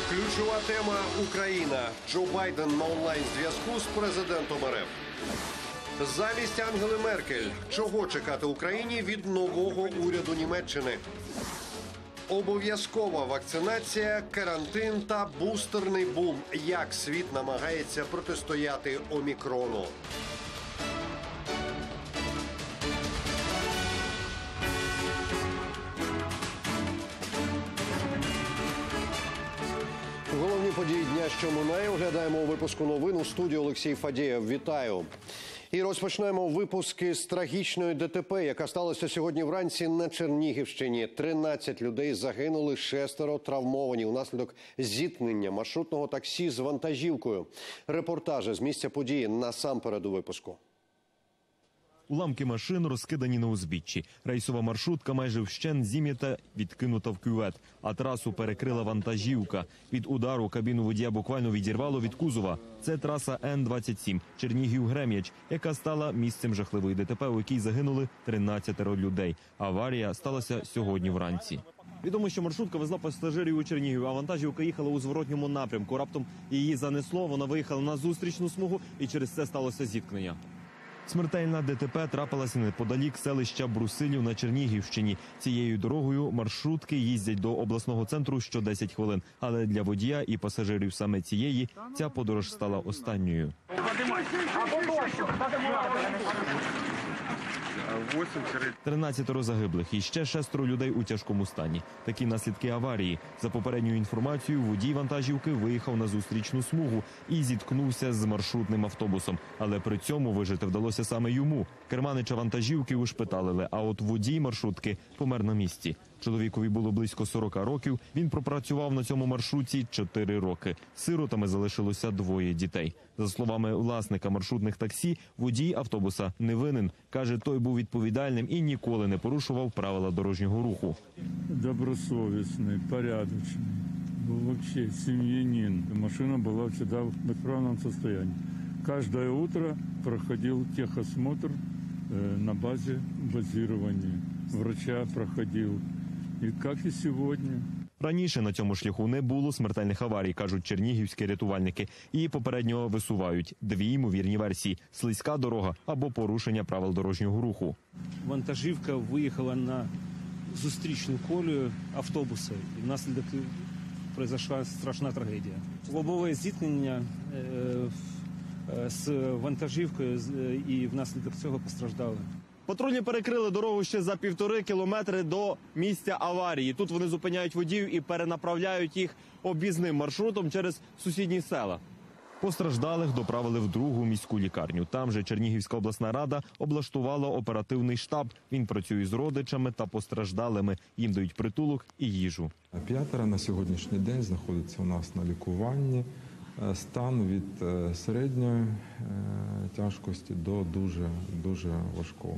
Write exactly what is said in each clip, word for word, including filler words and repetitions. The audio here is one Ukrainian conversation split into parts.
Ключова тема – Україна. Джо Байден на онлайн-зв'язку з президентом РФ. Замість Ангели Меркель. Чого чекати Україні від нового уряду Німеччини? Обов'язкова вакцинація, карантин та бустерний бум. Як світ намагається протистояти омікрону? Головні події дня, що минає, оглядаємо у випуску новин. У студії Олексій Фадєєв. Вітаю. І розпочнемо випуски з трагічної ДТП, яка сталася сьогодні вранці на Чернігівщині. тринадцять людей загинули, шестеро травмовані внаслідок зіткнення маршрутного таксі з вантажівкою. Репортажі з місця події насамперед у випуску. Уламки машин розкидані на узбіччі. Рейсова маршрутка майже вщент зім'ята, відкинута в кювет, а трасу перекрила вантажівка. Від удару кабіну водія буквально відірвало від кузова. Це траса Н двадцять сім Чернігів-Грем'яч, яка стала місцем жахливої ДТП, у якій загинули тринадцять людей. Аварія сталася сьогодні вранці. Відомо, що маршрутка везла пасажирів у Чернігів, а вантажівка їхала у зворотньому напрямку. Раптом її занесло, вона виїхала на зустрічну смугу і через це сталося зіткнення. Смертельна ДТП трапилася неподалік селища Брусилів на Чернігівщині. Цією дорогою маршрутки їздять до обласного центру що десять хвилин. Але для водія і пасажирів саме цієї ця подорож стала останньою. тринадцять загиблих і ще шестеро людей у тяжкому стані. Такі наслідки аварії. За попередньою інформацією, водій вантажівки виїхав на зустрічну смугу і зіткнувся з маршрутним автобусом. Але при цьому вижити вдалося саме йому. Керманича вантажівки ушпиталили, а от водій маршрутки помер на місці. Чоловікові було близько сорок років. Він пропрацював на цьому маршруті чотири роки. Сиротами залишилося двоє дітей. За словами власника маршрутних таксі, водій автобуса не винен. Каже, той був відповідальним і ніколи не порушував правила дорожнього руху. Добросовісний, порядочний, був взагалі сім'янин. Машина була завжди в исправному стані. Кожне утро проходив техосмотр на базі базування. Врача проходив. І як і сьогодні. Раніше на цьому шляху не було смертельних аварій, кажуть чернігівські рятувальники. І попередньо висувають дві ймовірні версії – слизька дорога або порушення правил дорожнього руху. Вантажівка виїхала на зустрічну колію автобуса. І внаслідок пройшла страшна трагедія. Лобове зіткнення з вантажівкою і внаслідок цього постраждали. Патрульні перекрили дорогу ще за півтори кілометри до місця аварії. Тут вони зупиняють водіїв і перенаправляють їх об'їзним маршрутом через сусідні села. Постраждалих доправили в другу міську лікарню. Там же Чернігівська обласна рада облаштувала оперативний штаб. Він працює з родичами та постраждалими. Їм дають притулок і їжу. П'ятеро на сьогоднішній день знаходиться у нас на лікуванні. Стан від середньої тяжкості до дуже, дуже важкого.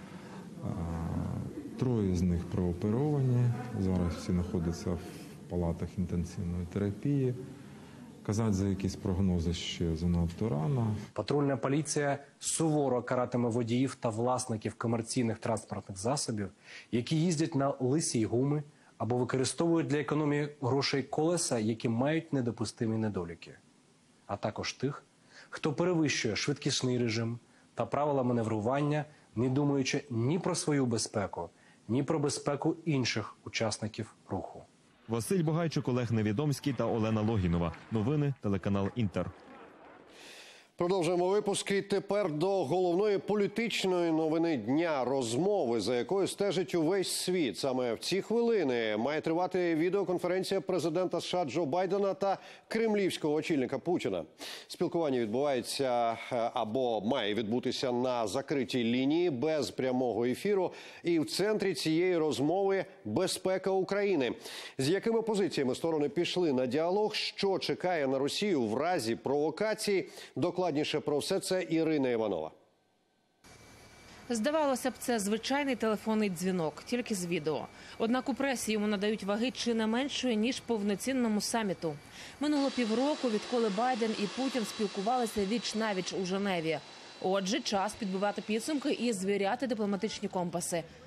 Троє з них прооперовані, зараз всі знаходяться в палатах інтенсивної терапії. Казати за якісь прогнози ще занадто рано. Патрульна поліція суворо каратиме водіїв та власників комерційних транспортних засобів, які їздять на лисій гуми або використовують для економії грошей колеса, які мають недопустимі недоліки. А також тих, хто перевищує швидкісний режим та правила маневрування, не думаючи ні про свою безпеку, ні про безпеку інших учасників руху. Василь Богайчук, Олег Невідомський та Олена Логінова. Новини, телеканал «Інтер». Продовжуємо випуски. Тепер до головної політичної новини дня, розмови, за якою стежить увесь світ. Саме в ці хвилини має тривати відеоконференція президента США Джо Байдена та кремлівського очільника Путіна. Спілкування відбувається або має відбутися на закритій лінії, без прямого ефіру. І в центрі цієї розмови – безпека України. З якими позиціями сторони пішли на діалог, що чекає на Росію в разі провокації, докладно. Докладніше про все це Ірина Іванова. Здавалося б, це звичайний телефонний дзвінок, тільки з відео. Однак у пресі йому надають ваги чи не меншої, ніж повноцінному саміту. Минуло півроку, відколи Байден і Путін спілкувалися віч-навіч у Женеві. Отже, час підбивати підсумки і звіряти дипломатичні компаси.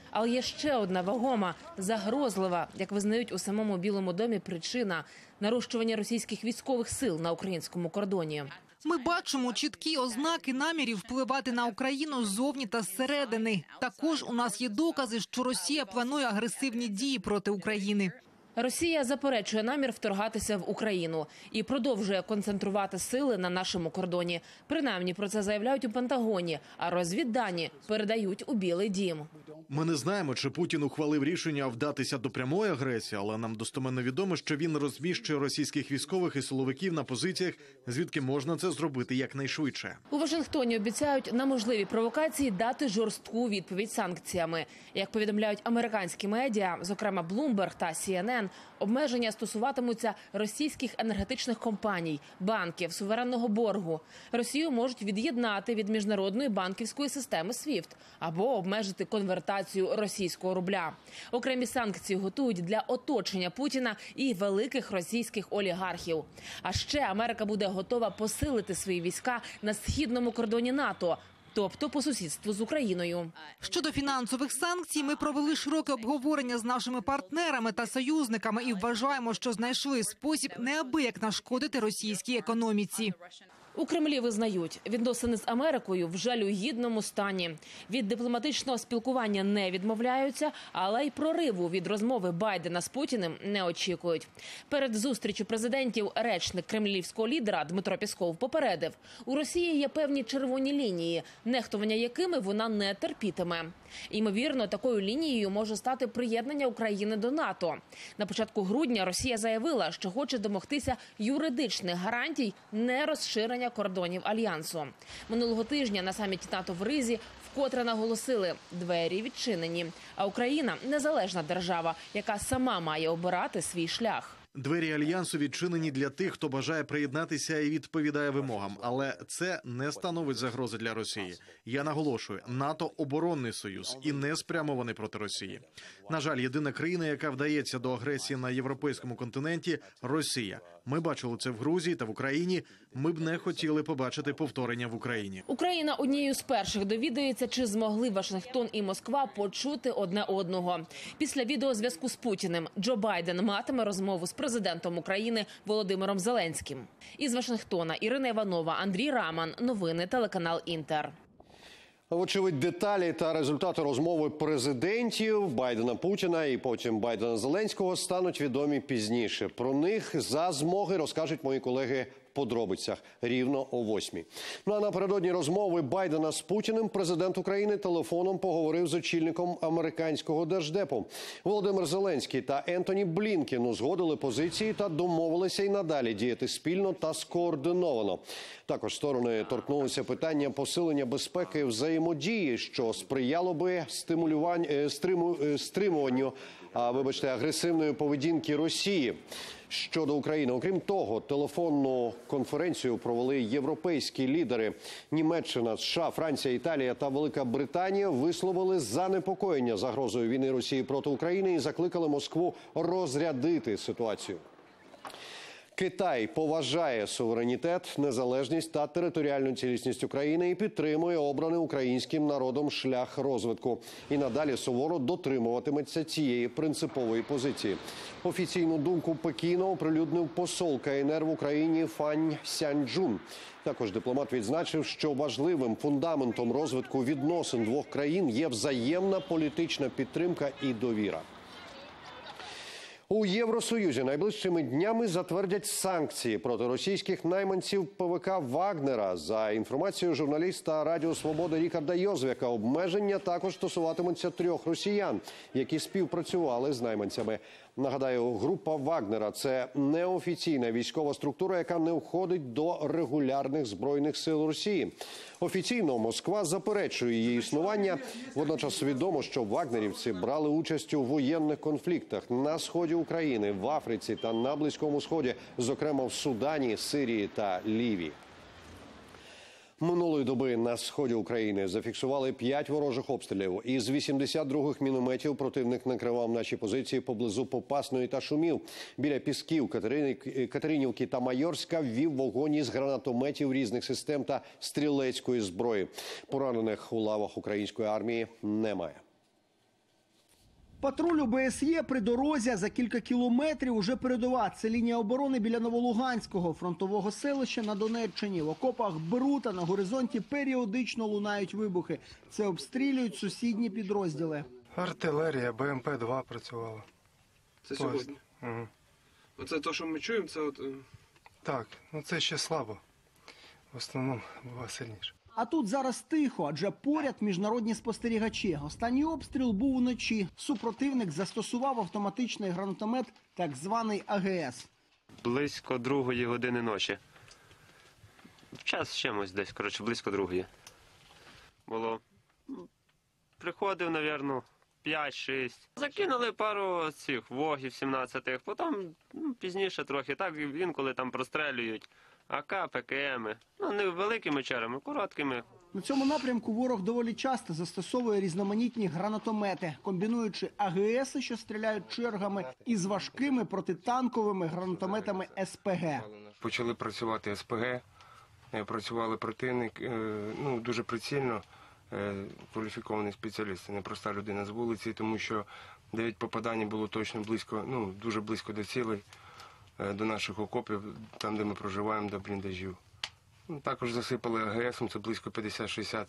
Але є ще одна вагома, загрозлива, як визнають у самому Білому домі, причина – нарощування російських військових сил на українському кордоні. Ми бачимо чіткі ознаки намірів впливати на Україну ззовні та зсередини. Також у нас є докази, що Росія планує агресивні дії проти України. Росія заперечує намір вторгатися в Україну і продовжує концентрувати сили на нашому кордоні. Принаймні про це заявляють у Пентагоні, а розвіддані передають у Білий дім. Ми не знаємо, чи Путін ухвалив рішення вдатися до прямої агресії, але нам достеменно відомо, що він розміщує російських військових і силовиків на позиціях, звідки можна це зробити якнайшвидше. У Вашингтоні обіцяють на можливі провокації дати жорстку відповідь санкціями. Як повідомляють американські медіа, зокрема Bloomberg та Сі Ен Ен, обмеження стосуватимуться російських енергетичних компаній, банків, суверенного боргу. Росію можуть від'єднати від міжнародної банківської системи свіфт або обмежити конвертацію російського рубля. Окремі санкції готують для оточення Путіна і великих російських олігархів. А ще Америка буде готова посилити свої війська на східному кордоні НАТО, тобто по сусідству з Україною. Щодо фінансових санкцій, ми провели широке обговорення з нашими партнерами та союзниками і вважаємо, що знайшли спосіб неабияк нашкодити російській економіці. У Кремлі визнають, відносини з Америкою в жалюгідному стані. Від дипломатичного спілкування не відмовляються, але й прориву від розмови Байдена з Путіним не очікують. Перед зустрічю президентів речник кремлівського лідера Дмитро Пєсков попередив, у Росії є певні червоні лінії, нехтування якими вона не терпітиме. Ймовірно, такою лінією може стати приєднання України до НАТО. На початку грудня Росія заявила, що хоче домогтися юридичних гарантій нерозширення кордонів Альянсу. Минулого тижня на саміті НАТО в Ризі вкотре наголосили – двері відчинені. А Україна – незалежна держава, яка сама має обирати свій шлях. Двері Альянсу відчинені для тих, хто бажає приєднатися і відповідає вимогам. Але це не становить загрози для Росії. Я наголошую, НАТО – оборонний союз і не спрямований проти Росії. На жаль, єдина країна, яка вдається до агресії на європейському континенті – Росія. Ми бачили це в Грузії та в Україні. Ми б не хотіли побачити повторення в Україні. Україна однією з перших довідується, чи змогли Вашингтон і Москва почути одне одного. Після відеозв'язку з Путіним Джо Байден матиме розмову з президентом України Володимиром Зеленським. Із Вашингтона Ірина Іванова, Андрій Раман. Новини телеканал Інтер. Вочевидь, деталі та результати розмови президентів Байдена, Путіна і потім Байдена, Зеленського стануть відомі пізніше. Про них за змоги розкажуть мої колеги в подробицях рівно о восьмій. Ну а напередодні розмови Байдена з Путіним президент України телефоном поговорив з очільником американського держдепу. Володимир Зеленський та Ентоні Блінкен узгодили позиції та домовилися й надалі діяти спільно та скоординовано. Також сторони торкнулися питання посилення безпеки взаємодії, що сприяло би стимулюванню, стриму, стримуванню, а, вибачте, агресивної поведінки Росії щодо України. Окрім того, телефонну конференцію провели європейські лідери. Німеччина, США, Франція, Італія та Велика Британія висловили занепокоєння загрозою війни Росії проти України і закликали Москву розрядити ситуацію. Китай поважає суверенітет, незалежність та територіальну цілісність України і підтримує обраний українським народом шлях розвитку. І надалі суворо дотримуватиметься цієї принципової позиції. Офіційну думку Пекіна оприлюднив посол КНР в Україні Фань Сяньчжун. Також дипломат відзначив, що важливим фундаментом розвитку відносин двох країн є взаємна політична підтримка і довіра. У Євросоюзі найближчими днями затвердять санкції проти російських найманців ПВК «Вагнера». За інформацією журналіста Радіо Свобода Рікарда Йозвяка, обмеження також стосуватимуться трьох росіян, які співпрацювали з найманцями. Нагадаю, група «Вагнера» – це неофіційна військова структура, яка не входить до регулярних збройних сил Росії. Офіційно Москва заперечує її існування. Водночас відомо, що вагнерівці брали участь у воєнних конфліктах на сході України, в Африці та на Близькому Сході, зокрема в Судані, Сирії та Лівії. Минулої доби на сході України зафіксували п'ять ворожих обстрілів. Із вісімдесят других мінометів противник накривав наші позиції поблизу Попасної та Шумів. Біля Пісків, Катеринівки та Майорська ввів вогонь із гранатометів різних систем та стрілецької зброї. Поранених у лавах української армії немає. Патруль ОБСЄ при дорозі за кілька кілометрів уже передова. Це лінія оборони біля Новолуганського, фронтового селища на Донеччині. В окопах беруть, а на горизонті періодично лунають вибухи. Це обстрілюють сусідні підрозділи. Артилерія, Б М П два працювала. Це сьогодні? Угу. Оце те, що ми чуємо, це от... Так, ну це ще слабо. В основному буває сильніше. А тут зараз тихо, адже поряд міжнародні спостерігачі. Останній обстріл був уночі. Супротивник застосував автоматичний гранатомет, так званий А Г С. Близько другої години ночі. В час з чимось десь, коротше, близько другої. Було. Приходив, мабуть, п'ять-шість. Закинули пару цих вогів сімнадцятих, потім ну, пізніше трохи, так інколи там прострелюють. А К, П К М. Ну, не великими черами, короткими. На цьому напрямку ворог доволі часто застосовує різноманітні гранатомети, комбінуючи А Г С, що стріляють чергами, із важкими протитанковими гранатометами С П Г. Почали працювати С П Г, працювали противник, ну, дуже прицільно, кваліфікований спеціаліст, не проста людина з вулиці, тому що дев'ять попадань було точно близько, ну, дуже близько до цілей, до наших окопів, там, де ми проживаємо, до бліндажів. Також засипали А Г С, це близько п'ятдесят-шістдесят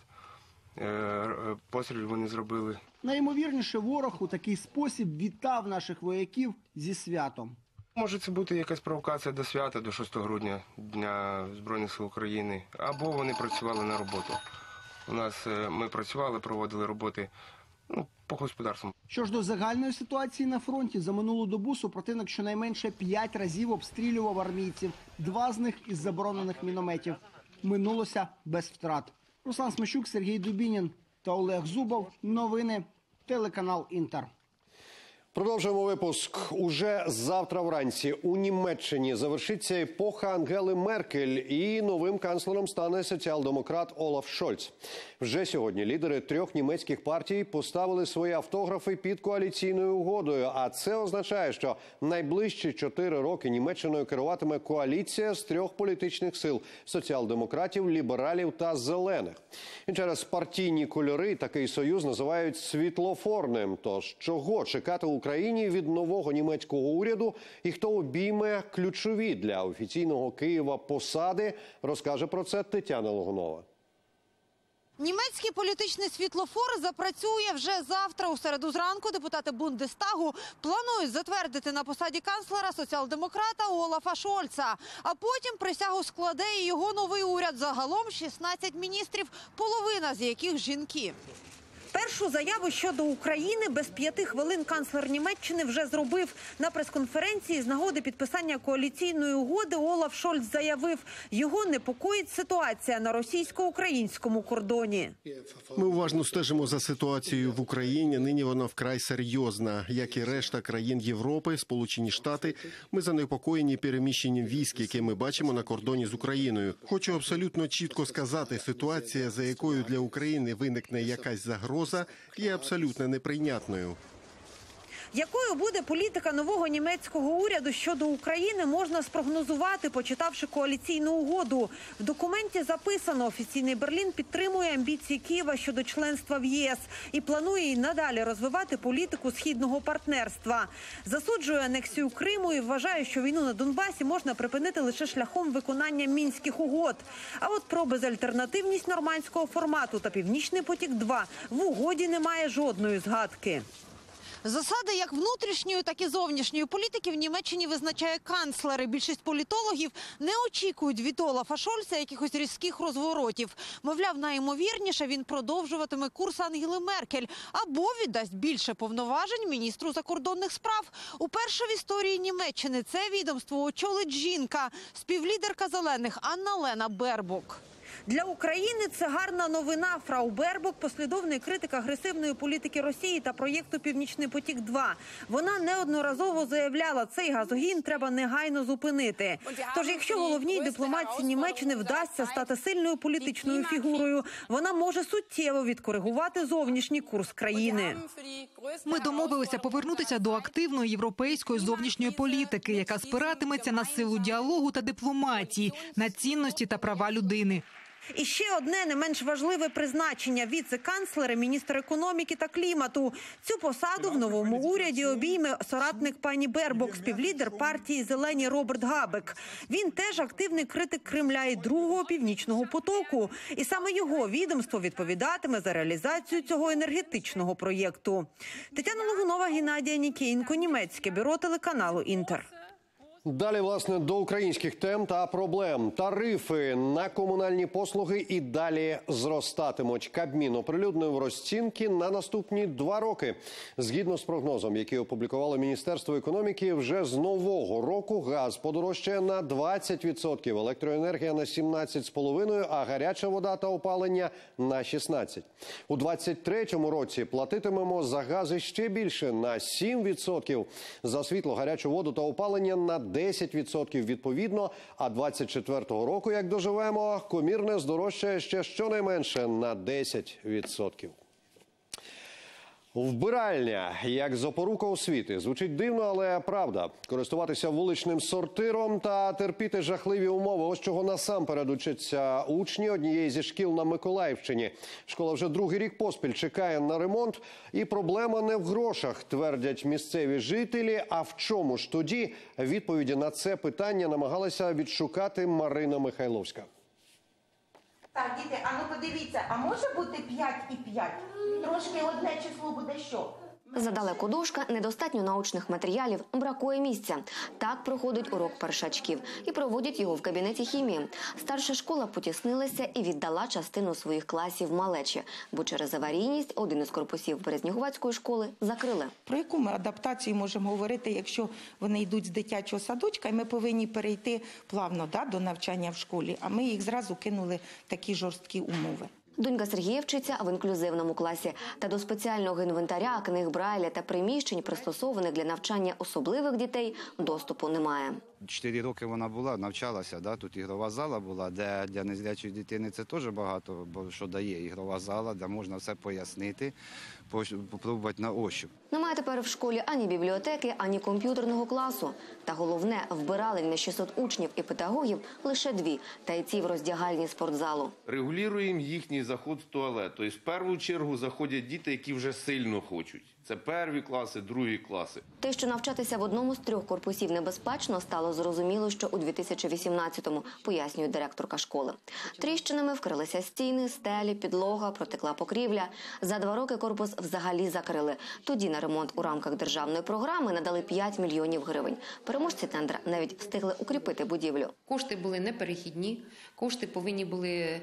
пострілів вони зробили. Найімовірніше, ворог у такий спосіб вітав наших вояків зі святом. Може це бути якась провокація до свята, до шостого грудня, Дня Збройних сил України, або вони працювали на роботу. У нас ми працювали, проводили роботи, ну, по господарству. Що ж до загальної ситуації на фронті, за минулу добу супротивник щонайменше п'ять разів обстрілював армійців, два з них із заборонених мінометів. Минулося без втрат. Руслан Смещук, Сергій Дубінін та Олег Зубов. Новини. Телеканал Інтер. Продовжуємо випуск. Уже завтра вранці у Німеччині завершиться епоха Ангели Меркель і новим канцлером стане соціал-демократ Олаф Шольц. Вже сьогодні лідери трьох німецьких партій поставили свої автографи під коаліційною угодою. А це означає, що найближчі чотири роки Німеччиною керуватиме коаліція з трьох політичних сил – соціал-демократів, лібералів та зелених. І через партійні кольори такий союз називають світлофорним. Тож чого чекати Україні від нового німецького уряду і хто обійме ключові для офіційного Києва посади, розкаже про це Тетяна Логунова. Німецький політичний світлофор запрацює вже завтра. У середу зранку депутати Бундестагу планують затвердити на посаді канцлера соціал-демократа Олафа Шольца. А потім присягу складе і його новий уряд. Загалом шістнадцять міністрів, половина з яких жінки. Першу заяву щодо України без п'яти хвилин канцлер Німеччини вже зробив. На прес-конференції з нагоди підписання коаліційної угоди Олаф Шольц заявив, його непокоїть ситуація на російсько-українському кордоні. Ми уважно стежимо за ситуацією в Україні. Нині вона вкрай серйозна. Як і решта країн Європи, Сполучені Штати, ми занепокоєні переміщенням військ, яке ми бачимо на кордоні з Україною. Хочу абсолютно чітко сказати, ситуація, за якою для України виникне якась загроза, є абсолютно неприйнятною. Якою буде політика нового німецького уряду щодо України, можна спрогнозувати, почитавши коаліційну угоду. В документі записано, офіційний Берлін підтримує амбіції Києва щодо членства в Є С і планує і надалі розвивати політику східного партнерства. Засуджує анексію Криму і вважає, що війну на Донбасі можна припинити лише шляхом виконання Мінських угод. А от про безальтернативність нормандського формату та Північний потік-два в угоді немає жодної згадки. Засади як внутрішньої, так і зовнішньої політики в Німеччині визначає канцлер. Більшість політологів не очікують від Олафа Шольца якихось різких розворотів. Мовляв, найімовірніше він продовжуватиме курс Ангели Меркель або віддасть більше повноважень міністру закордонних справ. Уперше в історії Німеччини це відомство очолить жінка, співлідерка зелених Анна-Лена Бербок. Для України це гарна новина. Фрау Бербок – послідовний критик агресивної політики Росії та проєкту «Північний потік-два». Вона неодноразово заявляла, цей газогін треба негайно зупинити. Тож, якщо головній дипломатці Німеччини вдасться стати сильною політичною фігурою, вона може суттєво відкоригувати зовнішній курс країни. Ми домовилися повернутися до активної європейської зовнішньої політики, яка спиратиметься на силу діалогу та дипломатії, на цінності та права людини. І ще одне не менш важливе призначення – віце-канцлера, міністр економіки та клімату. Цю посаду в новому уряді обійме соратник пані Бербок, співлідер партії «Зелені» Роберт Габек. Він теж активний критик Кремля і другого «Північного потоку». І саме його відомство відповідатиме за реалізацію цього енергетичного проєкту. Тетяна Логунова, Геннадія Нікієнко, Німецьке бюро телеканалу «Інтер». Далі, власне, до українських тем та проблем. Тарифи на комунальні послуги і далі зростатимуть. Кабмін оприлюднив розцінки на наступні два роки. Згідно з прогнозом, який опублікувало Міністерство економіки, вже з нового року газ подорожчає на двадцять відсотків, електроенергія на сімнадцять цілих п'ять десятих, а гаряча вода та опалення на шістнадцять відсотків. У двадцять третьому році платитимемо за газ іще більше – на сім відсотків, за світло, гарячу воду та опалення – на десять відсотків відповідно, а двадцять четвертого року, як доживемо, комірне здорожчає ще щонайменше на десять відсотків. Вбиральня як запорука освіти. Звучить дивно, але правда. Користуватися вуличним сортиром та терпіти жахливі умови. Ось чого насамперед учаться учні однієї зі шкіл на Миколаївщині. Школа вже другий рік поспіль чекає на ремонт. І проблема не в грошах, твердять місцеві жителі. А в чому ж тоді? Відповіді на це питання намагалася відшукати Марина Михайловська. Так, діти, а ну подивіться, а може бути п'ять і п'ять? Трошки одне число буде що? Задалеко дошка, недостатньо научних матеріалів, бракує місця. Так проходить урок першачків. І проводять його в кабінеті хімії. Старша школа потіснилася і віддала частину своїх класів малечі. Бо через аварійність один із корпусів Березнігувацької школи закрили. Про яку ми адаптацію можемо говорити, якщо вони йдуть з дитячого садочка, і ми повинні перейти плавно да, до навчання в школі, а ми їх зразу кинули в такі жорсткі умови. Донька Сергія вчиться в інклюзивному класі. Та до спеціального інвентаря, книг Брайля та приміщень, пристосованих для навчання особливих дітей, доступу немає. Чотири роки вона була, навчалася, да? Тут ігрова зала була, де для незрячої дитини це теж багато, бо що дає ігрова зала, де можна все пояснити, попробувати на ощуп. Немає тепер в школі ані бібліотеки, ані комп'ютерного класу. Та головне, вбиралень на шістсот учнів і педагогів лише дві, та й ці в роздягальні спортзалу. Регулюємо їхній заход в туалет. Тобто в першу чергу заходять діти, які вже сильно хочуть. Це перші класи, другі класи. Те, що навчатися в одному з трьох корпусів небезпечно, стало зрозуміло, що у дві тисячі вісімнадцятому, пояснює директорка школи. Тріщинами вкрилися стіни, стелі, підлога, протекла покрівля. За два роки корпус взагалі закрили. Тоді на ремонт у рамках державної програми надали п'ять мільйонів гривень. Переможці тендера навіть встигли укріпити будівлю. Кошти були неперехідні, кошти повинні були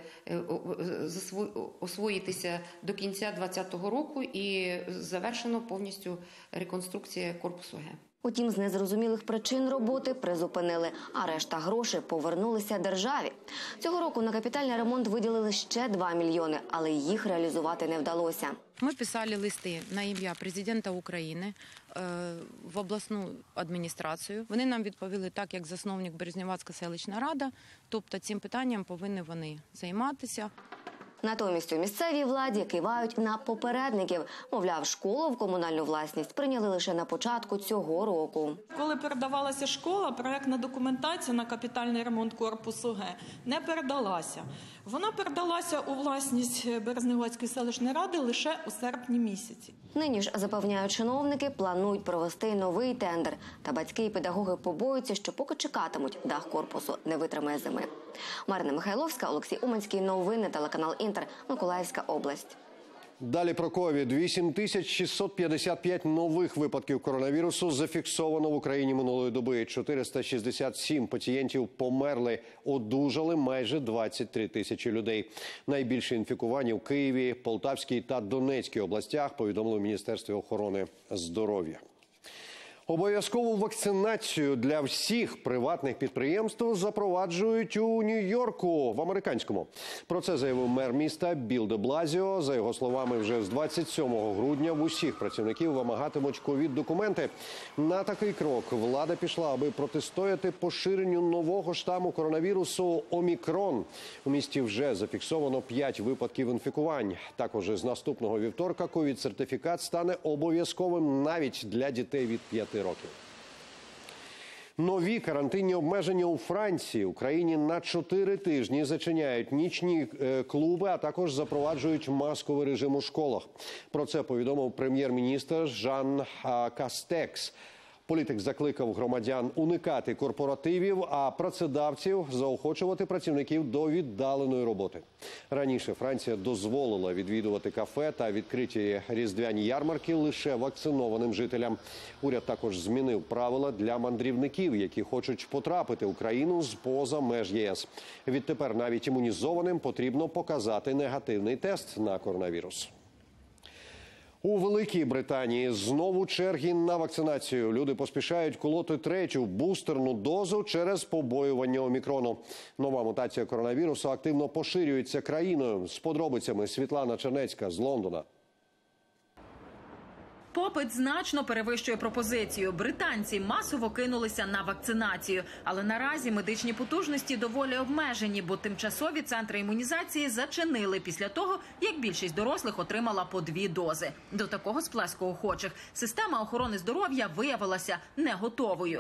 освоїтися до кінця двадцятого року і завершено повністю реконструкція корпусу Г. Утім, з незрозумілих причин роботи призупинили, а решта грошей повернулися державі. Цього року на капітальний ремонт виділили ще два мільйони, але їх реалізувати не вдалося. Ми писали листи на ім'я президента України в обласну адміністрацію. Вони нам відповіли так, як засновник Березнівацька селищна рада, тобто цим питанням повинні вони займатися. Натомість у місцевій владі кивають на попередників. Мовляв, школу в комунальну власність прийняли лише на початку цього року. Коли передавалася школа, проектна документація на капітальний ремонт корпусу Г не передалася. Вона передалася у власність Березнівацької селищної ради лише у серпні місяці. Нині ж, запевняють чиновники, планують провести новий тендер. Та батьки і педагоги побоюються, що поки чекатимуть, дах корпусу не витримає зими. Марина Михайловська, Олексій Уманський. Новини, телеканал «Інтер», Миколаївська область. Далі про ковід. вісім тисяч шістсот п'ятдесят п'ять нових випадків коронавірусу зафіксовано в Україні минулої доби. чотириста шістдесят сім пацієнтів померли. Одужали майже двадцять три тисячі людей. Найбільше інфіковані в Києві, Полтавській та Донецькій областях, повідомили в Міністерстві охорони здоров'я. Обов'язкову вакцинацію для всіх приватних підприємств запроваджують у Нью-Йорку, в американському. Про це заявив мер міста Білл де Блазіо. За його словами, вже з двадцять сьомого грудня в усіх працівників вимагатимуть ковід-документи. На такий крок влада пішла, аби протистояти поширенню нового штаму коронавірусу «Омікрон». У місті вже зафіксовано п'ять випадків інфікувань. Також з наступного вівторка ковід-сертифікат стане обов'язковим навіть для дітей від п'яти років. Нові карантинні обмеження у Франції. В країні на чотири тижні зачиняють нічні е, клуби, а також запроваджують масковий режим у школах. Про це повідомив прем'єр-міністр Жан а, Кастекс. Політик закликав громадян уникати корпоративів, а працедавців заохочувати працівників до віддаленої роботи. Раніше Франція дозволила відвідувати кафе та відкриті різдвяні ярмарки лише вакцинованим жителям. Уряд також змінив правила для мандрівників, які хочуть потрапити в країну з-поза меж ЄС. Відтепер навіть імунізованим потрібно показати негативний тест на коронавірус. У Великій Британії знову черги на вакцинацію. Люди поспішають колоти третю бустерну дозу через побоювання омікрону. Нова мутація коронавірусу активно поширюється країною. З подробицями Світлана Чернецька з Лондона. Попит значно перевищує пропозицію. Британці масово кинулися на вакцинацію. Але наразі медичні потужності доволі обмежені, бо тимчасові центри імунізації зачинили після того, як більшість дорослих отримала по дві дози. До такого сплеску охочих система охорони здоров'я виявилася не готовою.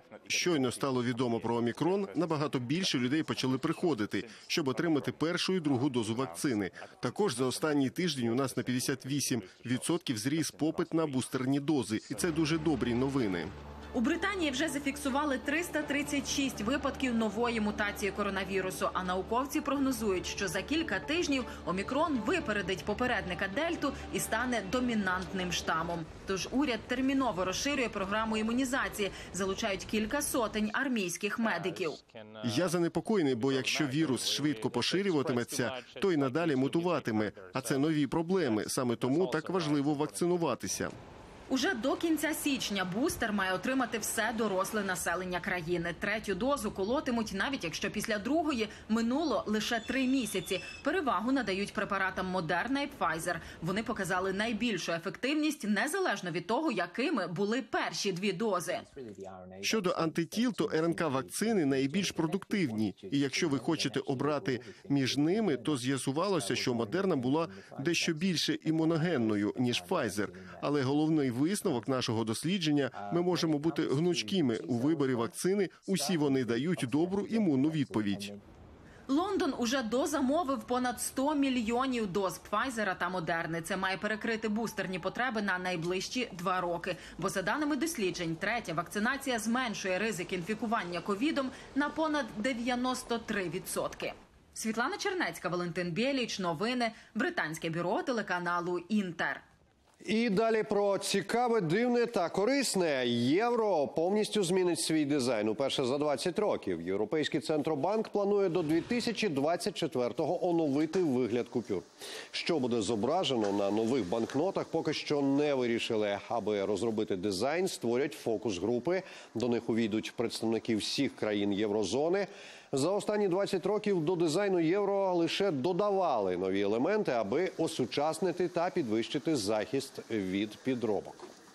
Щойно стало відомо про омікрон, набагато більше людей почали приходити, щоб отримати першу і другу дозу вакцини. Також за останній тиждень у нас на п'ятдесят вісім відсотків зріс попит на бустерні дози. І це дуже добрі новини. У Британії вже зафіксували триста тридцять шість випадків нової мутації коронавірусу, а науковці прогнозують, що за кілька тижнів омікрон випередить попередника дельту і стане домінантним штамом. Тож уряд терміново розширює програму імунізації, залучають кілька сотень армійських медиків. Я занепокоєний, бо якщо вірус швидко поширюватиметься, то й надалі мутуватиме. А це нові проблеми. Саме тому так важливо вакцинуватися. Уже до кінця січня бустер має отримати все доросле населення країни. Третю дозу колотимуть, навіть якщо після другої минуло лише три місяці. Перевагу надають препаратам Moderna і Pfizer. Вони показали найбільшу ефективність, незалежно від того, якими були перші дві дози. Щодо антитіл, то ер ен ка-вакцини найбільш продуктивні. І якщо ви хочете обрати між ними, то з'ясувалося, що Moderna була дещо більше імуногенною, ніж Pfizer. Але головний висновок нашого дослідження – ми можемо бути гнучкими у виборі вакцини, усі вони дають добру імунну відповідь. Лондон уже дозамовив понад сто мільйонів доз Пфайзера та Модерни. Це має перекрити бустерні потреби на найближчі два роки. Бо за даними досліджень, третя вакцинація зменшує ризик інфікування ковідом на понад дев'яносто три відсотки. Світлана Чернецька, Валентин Біліч. Новини. Британське бюро телеканалу «Інтер». І далі про цікаве, дивне та корисне. Євро повністю змінить свій дизайн уперше за двадцять років. Європейський центробанк планує до дві тисячі двадцять четвертого оновити вигляд купюр. Що буде зображено на нових банкнотах, поки що не вирішили. Аби розробити дизайн, створять фокус-групи. До них увійдуть представники всіх країн єврозони. За останні двадцять років до дизайну євро лише додавали нові елементи, аби осучаснити та підвищити захист від підробок.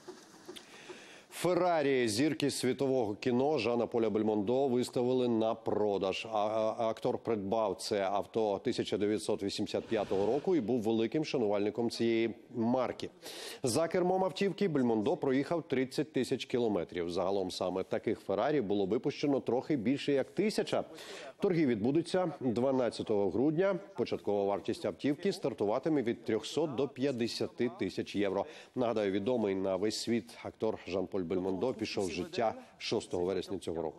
Феррарі зірки світового кіно Жана-Поля Бельмондо виставили на продаж. А актор придбав це авто тисяча дев'ятсот вісімдесят п'ятого року і був великим шанувальником цієї марки. За кермом автівки Бельмондо проїхав тридцять тисяч кілометрів. Загалом саме таких Феррарі було випущено трохи більше як тисяча. Торги відбудуться дванадцятого грудня. Початкова вартість автівки стартуватиме від трьохсот до п'ятдесяти тисяч євро. Нагадаю, відомий на весь світ актор Жан-Поль Бельмондо пішов з життя шостого вересня цього року.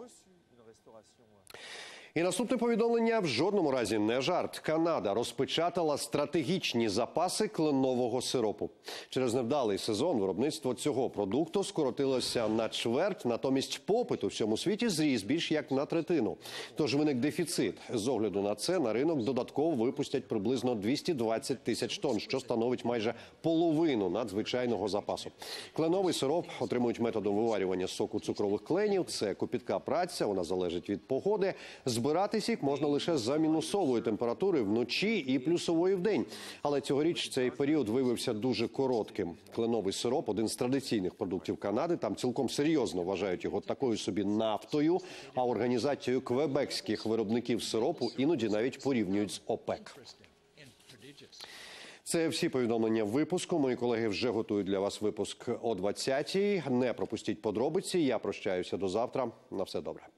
І наступне повідомлення в жодному разі не жарт. Канада розпечатала стратегічні запаси кленового сиропу. Через невдалий сезон виробництво цього продукту скоротилося на чверть, натомість попит у всьому світі зріс більш як на третину. Тож виник дефіцит. З огляду на це на ринок додатково випустять приблизно двісті двадцять тисяч тонн, що становить майже половину надзвичайного запасу. Кленовий сироп отримують методом виварювання соку цукрових кленів. Це копітка праця, вона залежить від погоди. Збирати сік можна лише за мінусової температури вночі і плюсової вдень. Але цьогоріч цей період виявився дуже коротким. Кленовий сироп – один з традиційних продуктів Канади. Там цілком серйозно вважають його такою собі нафтою, а організацією квебекських виробників сиропу іноді навіть порівнюють з ОПЕК. Це всі повідомлення випуску. Мої колеги вже готують для вас випуск о двадцятій. Не пропустіть подробиці. Я прощаюся до завтра. На все добре.